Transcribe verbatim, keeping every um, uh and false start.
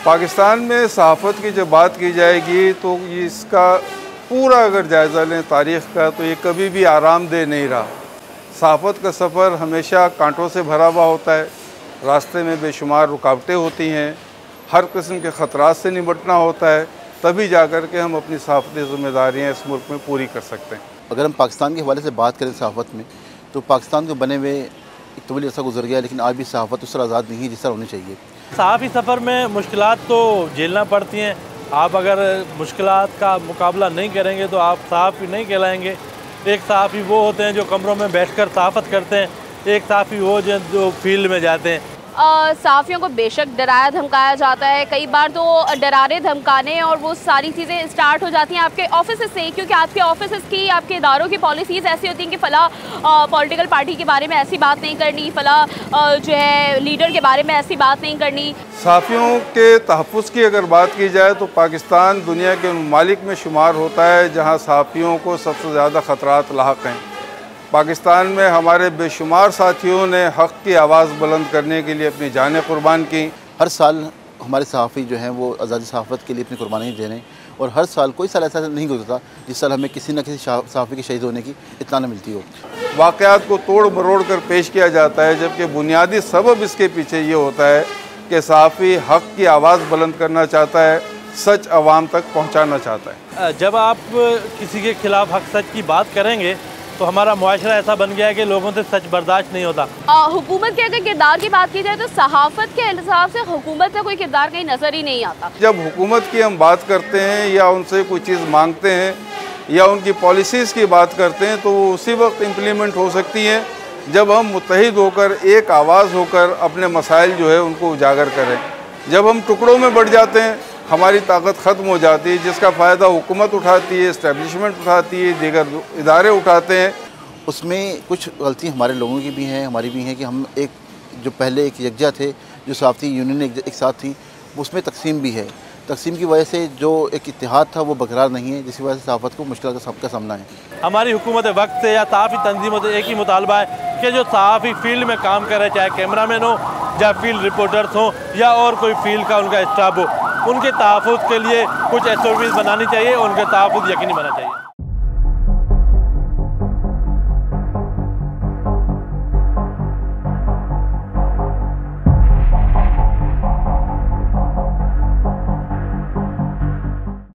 پاکستان میں صحافت کی جب بات کی جائے گی تو اس کا پورا اگر جائزہ لیں تاریخ کا تو یہ کبھی بھی آرام دہ نہیں رہا۔ صحافت کا سفر ہمیشہ کانٹوں سے بھرا ہوا ہوتا ہے، راستے میں بے شمار رکاوٹیں ہوتی ہیں، ہر قسم کے خطرات سے نمٹنا ہوتا ہے، تبھی جا کر کے ہم اپنی صحافتی ذمہ داریاں اس ملک میں پوری کر سکتے ہیں۔ اگر ہم پاکستان کے حوالے سے بات کریں صحافت میں تو پاکستان کو بنے ہوئے ایک طویل عرصہ گزر گیا، لیکن آج بھی صحافت اس طرح آزاد نہیں ہے جس طرح ہونی چاہیے۔ صحافی سفر میں مشکلات تو جھیلنا پڑتی ہیں، آپ اگر مشکلات کا مقابلہ نہیں کریں گے تو آپ صحافی نہیں کہلائیں گے۔ ایک صحافی وہ ہوتے ہیں جو کمروں میں بیٹھ کر صحافت کرتے ہیں، ایک صحافی وہ جو فیلڈ میں جاتے ہیں۔ صحافیوں کو بے شک ڈرایا دھمکایا جاتا ہے، کئی بار تو ڈرانے دھمکانے اور وہ ساری چیزیں اسٹارٹ ہو جاتی ہیں آپ کے آفیسز سے، کیونکہ آپ کے آفیسز کی آپ کے اداروں کی پالیسیز ایسی ہوتی ہیں کہ فلاں پولیٹیکل پارٹی کے بارے میں ایسی بات نہیں کرنی، فلاں جو ہے لیڈر کے بارے میں ایسی بات نہیں کرنی۔ صحافیوں کے تحفظ کی اگر بات کی جائے تو پاکستان دنیا کے ممالک میں شمار ہوتا ہے جہاں صحافیوں کو سب سے زیادہ خطرات لاحق ہیں۔ پاکستان میں ہمارے بے شمار ساتھیوں نے حق کی آواز بلند کرنے کے لیے اپنی جانیں قربان کی۔ ہر سال ہمارے صحافی جو ہیں وہ آزادی صحافت کے لیے اپنی قربانی دے رہے ہیں، اور ہر سال کوئی سال ایسا نہیں گزرتا جس سال ہمیں کسی نہ کسی صحافی کے شہید ہونے کی اطلاع نہ ملتی ہو۔ واقعات کو توڑ مروڑ کر پیش کیا جاتا ہے، جبکہ بنیادی سبب اس کے پیچھے یہ ہوتا ہے کہ صحافی حق کی آواز بلند کرنا چاہتا ہے، سچ عوام تک پہنچانا چاہتا ہے۔ جب آپ کسی کے خلاف حق سچ کی بات کریں گے تو ہمارا معاشرہ ایسا بن گیا ہے کہ لوگوں سے سچ برداشت نہیں ہوتا۔ حکومت کے اگر کردار کی بات کی جائے تو صحافت کے حساب سے حکومت کا کوئی کردار کہیں نظر ہی نہیں آتا۔ جب حکومت کی ہم بات کرتے ہیں یا ان سے کوئی چیز مانگتے ہیں یا ان کی پالیسیز کی بات کرتے ہیں تو وہ اسی وقت امپلیمنٹ ہو سکتی ہیں جب ہم متحد ہو کر ایک آواز ہو کر اپنے مسائل جو ہے ان کو اجاگر کریں۔ جب ہم ٹکڑوں میں بٹ جاتے ہیں ہماری طاقت ختم ہو جاتی ہے، جس کا فائدہ حکومت اٹھاتی ہے، اسٹیبلشمنٹ اٹھاتی ہے، دیگر ادارے اٹھاتے ہیں۔ اس میں کچھ غلطیاں ہمارے لوگوں کی بھی ہیں، ہماری بھی ہیں کہ ہم ایک جو پہلے ایک یکجا تھے، جو صحافتی یونین ایک ساتھ تھیں، اس میں تقسیم بھی ہے۔ تقسیم کی وجہ سے جو ایک اتحاد تھا وہ برقرار نہیں ہے، جس کی وجہ سے صحافت کو مشکلات کا سامنا ہے۔ ہماری حکومت وقت سے یا صحافی تنظیموں سے ایک ہی مطالبہ ہے کہ جو صحافی فیلڈ میں کام کرے، چاہے کیمرہ مین ہو یا فیلڈ رپورٹرز ہوں یا اور کوئی فیلڈ کا ان کا اسٹاف ہو، ان کے تحفظ کے لیے کچھ ایس او پیز بنانی چاہیے اور ان کے تحفظ یقینی بنانا چاہیے۔